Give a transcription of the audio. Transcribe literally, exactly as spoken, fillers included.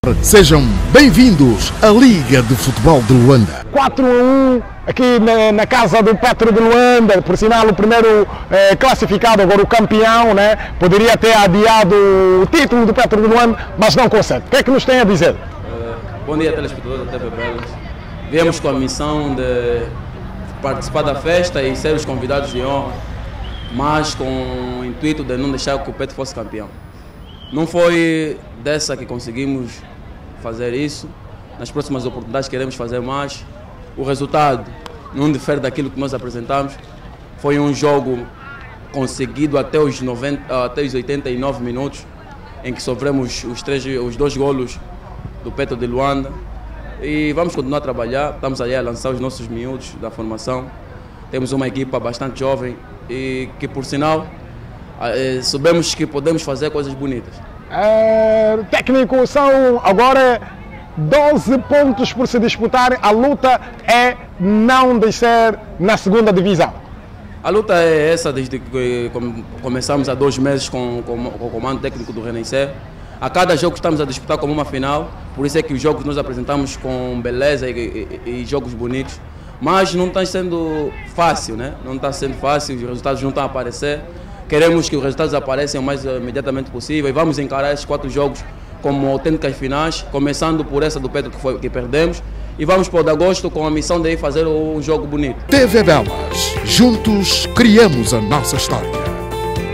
Sejam bem-vindos à Liga de Futebol de Luanda. quatro a um aqui na, na casa do Petro de Luanda, por sinal o primeiro eh, classificado, agora o campeão, né? Poderia ter adiado o título do Petro de Luanda, mas não consegue. O que é que nos tem a dizer? Uh, bom dia, telespectadores da T V Belas. Viemos com a missão de participar da festa e ser os convidados de honra, mas com o intuito de não deixar que o Petro fosse campeão. Não foi dessa que conseguimos fazer isso. Nas próximas oportunidades queremos fazer mais. O resultado não difere daquilo que nós apresentamos. Foi um jogo conseguido até os, noventa, até os oitenta e nove minutos, em que sofremos os, três, os dois golos do Petro de Luanda. E vamos continuar a trabalhar. Estamos aí a lançar os nossos miúdos da formação. Temos uma equipa bastante jovem e que, por sinal, sabemos que podemos fazer coisas bonitas. É, técnico, são agora doze pontos por se disputar. A luta é não descer na segunda divisão. A luta é essa desde que começamos há dois meses com, com, com o comando técnico do Renascer. A cada jogo estamos a disputar como uma final, por isso é que os jogos nós apresentamos com beleza e, e, e jogos bonitos. Mas não está sendo fácil, né? Não está sendo fácil, os resultados não estão a aparecer. Queremos que os resultados apareçam o mais imediatamente possível e vamos encarar esses quatro jogos como autênticas finais, começando por essa do Petro que, foi, que perdemos, e vamos para o de agosto com a missão de ir fazer um jogo bonito. T V Belas, juntos criamos a nossa história.